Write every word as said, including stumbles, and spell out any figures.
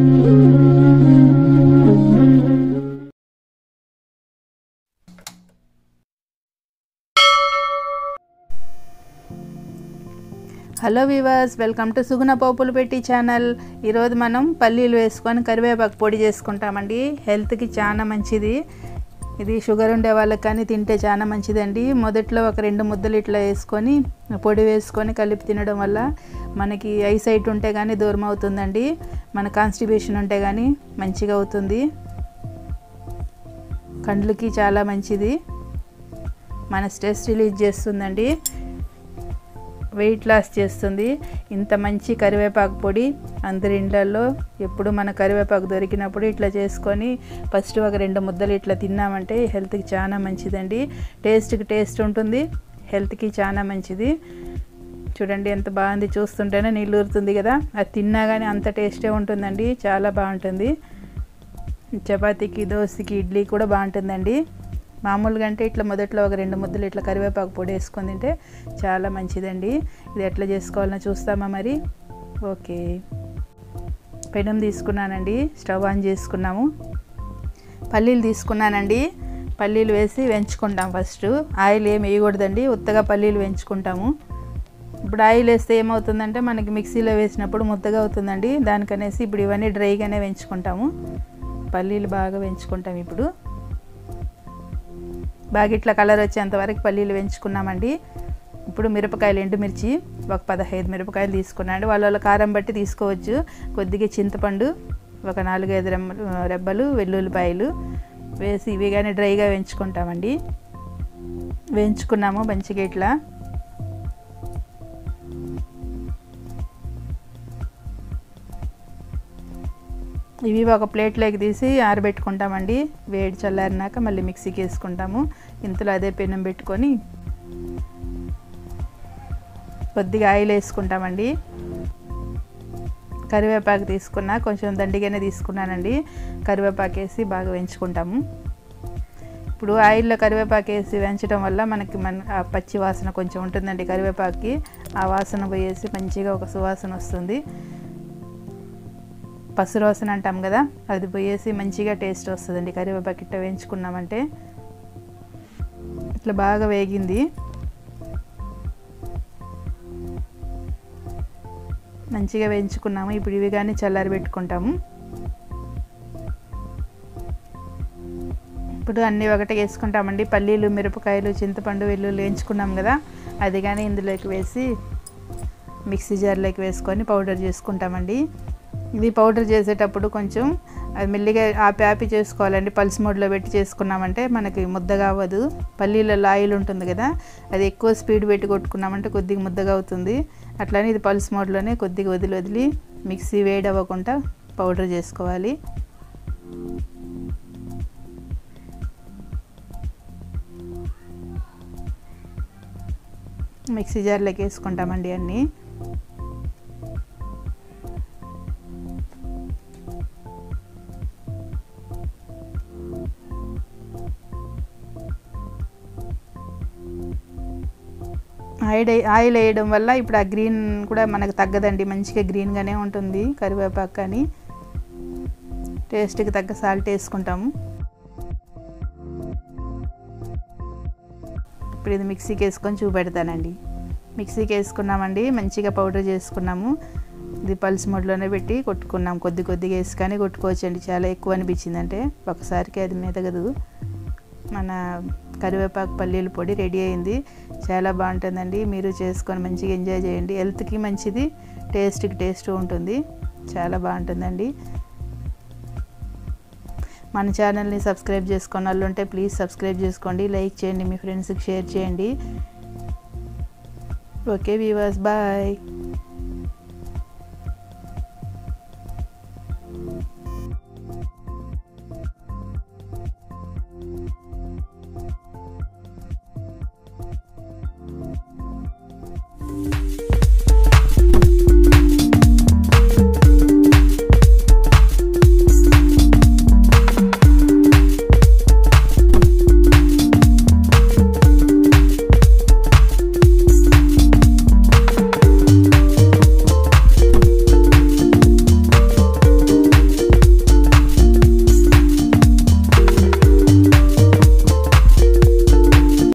Hello viewers, welcome to Suguna పోపులు పెట్టి channel. ఈరోజు మనం పల్లీలు వేసుకొని కరివేపాకు పొడి చేసుకుంటామండి. హెల్త్కి చాలా మంచిది. ఇది షుగర్ ఉండే వాళ్ళకి కానీ తింటే చాలా మంచిదండి. మొదట్లో ఒక రెండు ముద్దలు ఇట్లా వేసుకొని పొడి వేసుకొని కలిపి తినడం వల్ల మనకి ఐసైట్ ఉంటే కానీ దూరం అవుతుందండి. మన కాన్స్టిపేషన్ ఉంటే కానీ మంచిగా అవుతుంది. కండ్లకి చాలా మంచిది. మన స్ట్రెస్ రిలీజ్ చేస్తుందండి. వెయిట్ లాస్ చేస్తుంది. ఇంత మంచి కరివేపాకు పొడి అందరి ఇండ్లలో ఎప్పుడు మన కరివేపాకు దొరికినప్పుడు ఇట్లా చేసుకొని ఫస్ట్ ఒక రెండు ముద్దలు ఇట్లా తిన్నామంటే హెల్త్కి చాలా మంచిదండి. టేస్ట్కి టేస్ట్ ఉంటుంది, హెల్త్కి చాలా మంచిది. చూడండి ఎంత బాగుంది, చూస్తుంటేనే నీళ్ళు ఊరుతుంది కదా. అది తిన్నా కానీ అంత టేస్టే ఉంటుందండి, చాలా బాగుంటుంది. చపాతీకి, దోశకి, ఇడ్లీ కూడా బాగుంటుందండి. మామూలుగా అంటే ఇట్లా మొదట్లో ఒక రెండు ముద్దలు ఇట్లా కరివేపాకు పొడి వేసుకొని తింటే చాలా మంచిదండి. ఇది ఎట్లా చేసుకోవాలని చూస్తామా మరి? ఓకే, పెనం తీసుకున్నానండి, స్టవ్ ఆన్ చేసుకున్నాము. పల్లీలు తీసుకున్నానండి. పల్లీలు వేసి వెంచుకుంటాం. ఫస్ట్ ఆయిల్ ఏమి వేయకూడదండి, ఉత్తగా పల్లీలు వెంచుకుంటాము. ఇప్పుడు ఆయిల్ వేస్తే ఏమవుతుందంటే మనకి మిక్సీలో వేసినప్పుడు ముద్దగా అవుతుందండి. దానికనేసి ఇప్పుడు ఇవన్నీ డ్రైగానే వెంచుకుంటాము. పల్లీలు బాగా వెంచుకుంటాం. ఇప్పుడు బాగా ఇట్లా కలర్ వచ్చేంత వరకు పల్లీలు వెంచుకున్నామండి. ఇప్పుడు మిరపకాయలు, ఎండుమిర్చి ఒక పదహైదు మిరపకాయలు తీసుకున్నాండి. వాళ్ళ వాళ్ళ కారం బట్టి తీసుకోవచ్చు. కొద్దిగా చింతపండు, ఒక నాలుగైదు రెబ్బలు వెల్లుల్లిపాయలు వేసి ఇవి కానీ డ్రైగా వెంచుకుంటామండి. వేయించుకున్నాము మంచిగా ఇట్లా. ఇవి ఒక ప్లేట్లోకి తీసి ఆరబెట్టుకుంటామండి. వేడి చల్లారినాక మళ్ళీ మిక్సీకి వేసుకుంటాము. ఇంతలో అదే పెనం పెట్టుకొని కొద్దిగా ఆయిల్ వేసుకుంటామండి. కరివేపాకు తీసుకున్నా, కొంచెం దండిగానే తీసుకున్నానండి. కరివేపాకు వేసి బాగా వేయించుకుంటాము. ఇప్పుడు ఆయిల్లో కరివేపాకు వేసి వేయించడం వల్ల మనకి మన పచ్చి వాసన కొంచెం ఉంటుందండి కరివేపాకుకి. ఆ వాసన పోయేసి మంచిగా ఒక సువాసన వస్తుంది. పసురోసన అంటాం కదా, అది పోయేసి మంచిగా టేస్ట్ వస్తుందండి కరివేపాకు ఇట్లా వేయించుకున్నామంటే. ఇట్లా బాగా వేగింది, మంచిగా వేయించుకున్నాము. ఇప్పుడు ఇవి కానీ చల్లారి పెట్టుకుంటాము. ఇప్పుడు అన్నీ ఒకటి వేసుకుంటామండి. పల్లీలు, మిరపకాయలు, చింతపండు, వెల్లుల్లి వేయించుకున్నాం కదా, అది కానీ ఇందులోకి వేసి మిక్సీ జార్లోకి వేసుకొని పౌడర్ చేసుకుంటామండి. ఇది పౌడర్ చేసేటప్పుడు కొంచెం అది మెల్లిగా ఆపి ఆపి చేసుకోవాలండి. పల్స్ మోడ్లో పెట్టి చేసుకున్నామంటే మనకి ముద్దగా అవ్వదు. పల్లీలలో ఆయిల్ ఉంటుంది కదా, అది ఎక్కువ స్పీడ్ పెట్టి కొట్టుకున్నామంటే కొద్దిగా ముద్దగా అవుతుంది. అట్లానే ఇది పల్స్ మోడ్లోనే కొద్దిగా వదిలి వదిలి మిక్సీ వేడి అవ్వకుండా పౌడర్ చేసుకోవాలి. మిక్సీ జార్లోకి వేసుకుంటామండి అన్నీ. ఆయిల్ ఆయిల్ వేయడం వల్ల ఇప్పుడు ఆ గ్రీన్ కూడా మనకు తగ్గదండి, మంచిగా గ్రీన్గానే ఉంటుంది కరివేపాకు. కానీ టేస్ట్కి తగ్గ సాల్ట్ వేసుకుంటాము. ఇప్పుడు ఇది మిక్సీకి వేసుకొని చూపెడతానండి. మిక్సీకి వేసుకున్నామండి, మంచిగా పౌడర్ చేసుకున్నాము. ఇది పల్స్ మోడ్లోనే పెట్టి కొట్టుకున్నాం. కొద్ది కొద్దిగా వేసి కానీ కొట్టుకోవచ్చండి. చాలా ఎక్కువ అనిపించిందంటే ఒకసారికి అది మెదగదు. మన కరివేపాకు పల్లీల పొడి రెడీ అయింది. చాలా బాగుంటుందండి. మీరు చేసుకొని మంచిగా ఎంజాయ్ చేయండి. హెల్త్కి మంచిది, టేస్ట్కి టేస్ట్ ఉంటుంది, చాలా బాగుంటుందండి. మన ఛానల్ని సబ్స్క్రైబ్ చేసుకున్న వాళ్ళు ఉంటే ప్లీజ్ సబ్స్క్రైబ్ చేసుకోండి, లైక్ చేయండి, మీ ఫ్రెండ్స్కి షేర్ చేయండి. Okay viewers, bye.